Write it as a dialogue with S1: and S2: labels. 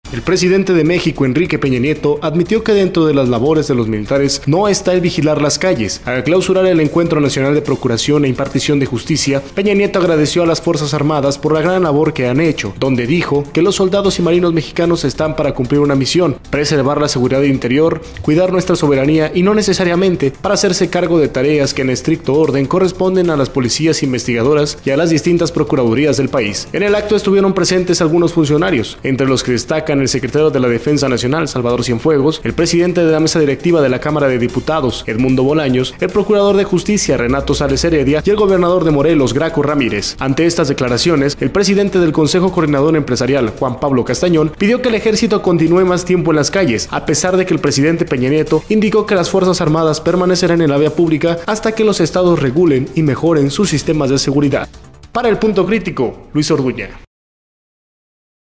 S1: El presidente de México, Enrique Peña Nieto, admitió que dentro de las labores de los militares no está el vigilar las calles. Al clausurar el Encuentro Nacional de Procuración e Impartición de Justicia, Peña Nieto agradeció a las Fuerzas Armadas por la gran labor que han hecho, donde dijo que los soldados y marinos mexicanos están para cumplir una misión: preservar la seguridad interior, cuidar nuestra soberanía y no necesariamente para hacerse cargo de tareas que en estricto orden corresponden a las policías investigadoras y a las distintas procuradurías del país. En el acto estuvieron presentes algunos funcionarios, entre los que destacan el secretario de la Defensa Nacional, Salvador Cienfuegos, el presidente de la mesa directiva de la Cámara de Diputados, Edmundo Bolaños, el procurador de Justicia, Renato Sales Heredia, y el gobernador de Morelos, Graco Ramírez. Ante estas declaraciones, el presidente del Consejo Coordinador Empresarial, Juan Pablo Castañón, pidió que el ejército continúe más tiempo en las calles, a pesar de que el presidente Peña Nieto indicó que las Fuerzas Armadas permanecerán en la vía pública hasta que los estados regulen y mejoren sus sistemas de seguridad. Para El Punto Crítico, Luis Orduña.